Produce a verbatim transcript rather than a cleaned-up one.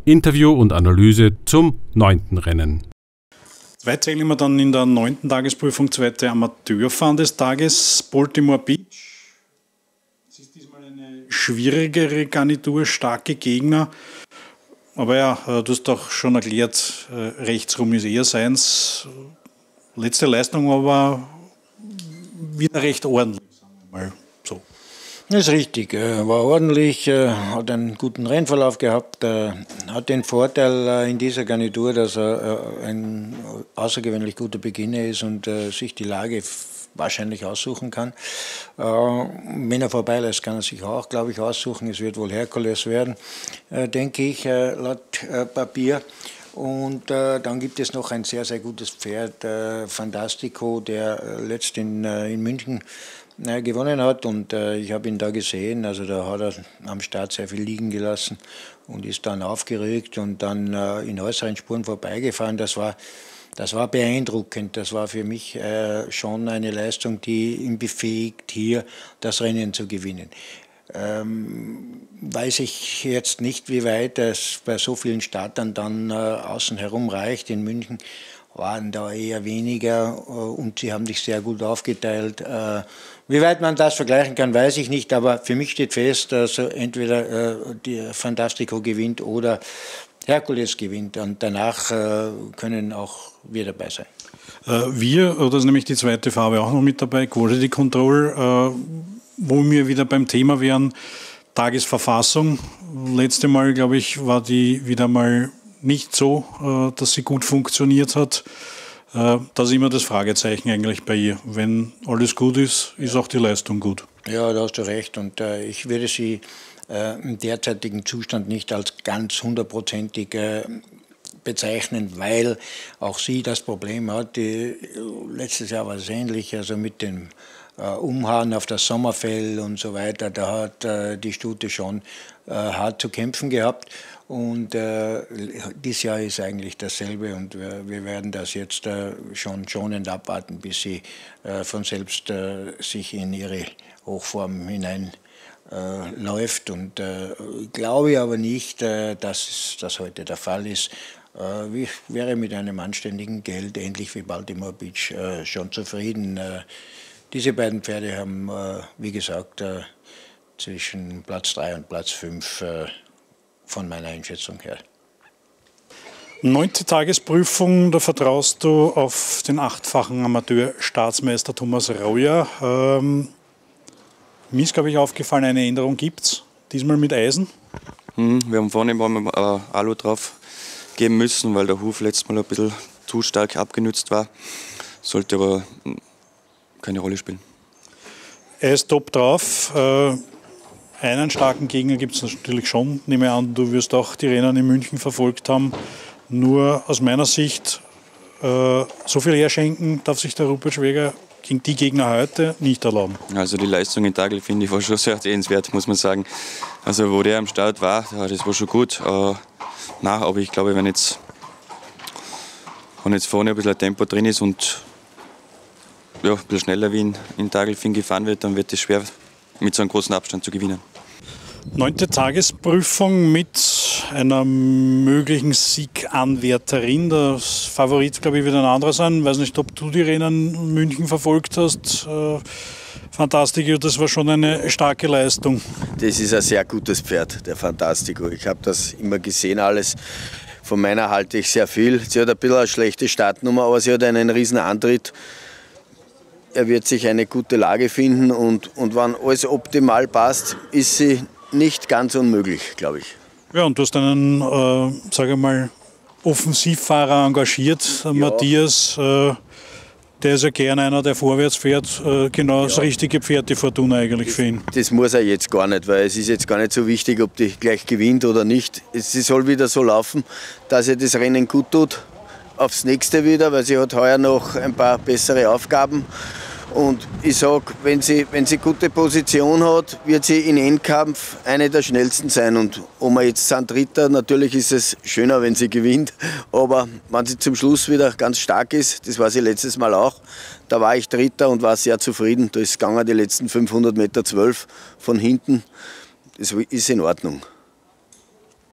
Interview und Analyse zum neunten Rennen. Zwei teilnehmer dann in der neunten Tagesprüfung, zweite Amateurfahren des Tages, Baltimore Beach. Es ist diesmal eine schwierigere Garnitur, starke Gegner. Aber ja, du hast doch schon erklärt, rechtsrum ist eher seins. Letzte Leistung aber wieder recht ordentlich, sagen wir mal so. Das ist richtig, war ordentlich, hat einen guten Rennverlauf gehabt, hat den Vorteil in dieser Garnitur, dass er ein außergewöhnlich guter Beginner ist und sich die Lage wahrscheinlich aussuchen kann. Wenn er vorbeilässt, kann er sich auch, glaube ich, aussuchen. Es wird wohl Herkules werden, denke ich, laut Papier. Und äh, dann gibt es noch ein sehr, sehr gutes Pferd, äh, Fantastico, der äh, letzt in, äh, in München äh, gewonnen hat. Und äh, ich habe ihn da gesehen, also da hat er am Start sehr viel liegen gelassen und ist dann aufgerückt und dann äh, in äußeren Spuren vorbeigefahren. Das war, das war beeindruckend. Das war für mich äh, schon eine Leistung, die ihn befähigt, hier das Rennen zu gewinnen. Ähm, weiß ich jetzt nicht, wie weit es bei so vielen Startern dann äh, außen herum reicht. In München waren da eher weniger äh, und sie haben sich sehr gut aufgeteilt. Äh, wie weit man das vergleichen kann, weiß ich nicht, aber für mich steht fest, dass entweder äh, die Fantastico gewinnt oder Herkules gewinnt und danach äh, können auch wir dabei sein. Äh, wir, das ist nämlich die zweite Farbe auch noch mit dabei, Quality Control, äh, wo wir wieder beim Thema wären, Tagesverfassung. Letzte Mal, glaube ich, war die wieder mal nicht so, äh, dass sie gut funktioniert hat. Äh, das ist immer das Fragezeichen eigentlich bei ihr. Wenn alles gut ist, ist auch die Leistung gut. Ja, da hast du recht. Und äh, ich würde sie äh, im derzeitigen Zustand nicht als ganz hundertprozentig äh, bezeichnen, weil auch sie das Problem hat. Die, letztes Jahr war es ähnlich, also mit dem Uh, Umhauen auf das Sommerfell und so weiter, da hat uh, die Stute schon uh, hart zu kämpfen gehabt und uh, dieses Jahr ist eigentlich dasselbe und wir, wir werden das jetzt uh, schon schonend abwarten, bis sie uh, von selbst uh, sich in ihre Hochform hinein uh, läuft und uh, glaube aber nicht, uh, dass das heute der Fall ist. Uh, ich wäre mit einem anständigen Geld, ähnlich wie Baltimore Beach, uh, schon zufrieden. Uh, Diese beiden Pferde haben, äh, wie gesagt, äh, zwischen Platz drei und Platz fünf äh, von meiner Einschätzung her. Neunte Tagesprüfung, da vertraust du auf den achtfachen Amateur-Staatsmeister Thomas Rauja. Ähm, mir ist, glaube ich, aufgefallen, eine Änderung gibt es, diesmal mit Eisen. Hm, wir haben vorne mal äh, Alu drauf geben müssen, weil der Huf letztes Mal ein bisschen zu stark abgenützt war. Sollte aber keine Rolle spielen. Er ist top drauf. Äh, einen starken Gegner gibt es natürlich schon. Nehme an, du wirst auch die Rennen in München verfolgt haben. Nur aus meiner Sicht, äh, so viel herschenken darf sich der Rupert Schwäger gegen die Gegner heute nicht erlauben. Also die Leistung in Tagl, finde ich, war schon sehr sehenswert, muss man sagen. Also wo der am Start war, das war schon gut. Äh, nein, aber ich glaube, wenn jetzt, wenn jetzt vorne ein bisschen Tempo drin ist und ja, ein bisschen schneller wie in, in Tagelfing gefahren wird, dann wird es schwer, mit so einem großen Abstand zu gewinnen. Neunte Tagesprüfung mit einer möglichen Sieganwärterin. Das Favorit, glaube ich, wird ein anderer sein. Ich weiß nicht, ob du die Rennen in München verfolgt hast. Äh, Fantastico, das war schon eine starke Leistung. Das ist ein sehr gutes Pferd, der Fantastico. Ich habe das immer gesehen, alles. Von meiner halte ich sehr viel. Sie hat ein bisschen eine schlechte Startnummer, aber sie hat einen riesen Antritt. Er wird sich eine gute Lage finden und, und wenn alles optimal passt, ist sie nicht ganz unmöglich, glaube ich. Ja, und du hast einen, äh, sage ich mal, Offensivfahrer engagiert, ja. Matthias. Äh, der ist ja gerne einer, der vorwärts fährt. Äh, genau ja. Das richtige Pferd, die Fortuna eigentlich das, für ihn. Das muss er jetzt gar nicht, weil es ist jetzt gar nicht so wichtig, ob die gleich gewinnt oder nicht. Es soll wieder so laufen, dass er das Rennen gut tut. Aufs nächste wieder, weil sie hat heuer noch ein paar bessere Aufgaben. Und ich sage, wenn sie, wenn sie gute Position hat, wird sie in Endkampf eine der schnellsten sein. Und ob wir jetzt sind Dritter, natürlich ist es schöner, wenn sie gewinnt. Aber wenn sie zum Schluss wieder ganz stark ist, das war sie letztes Mal auch, da war ich Dritter und war sehr zufrieden. Da ist gegangen die letzten fünfhundert Meter zwölf von hinten. Das ist in Ordnung.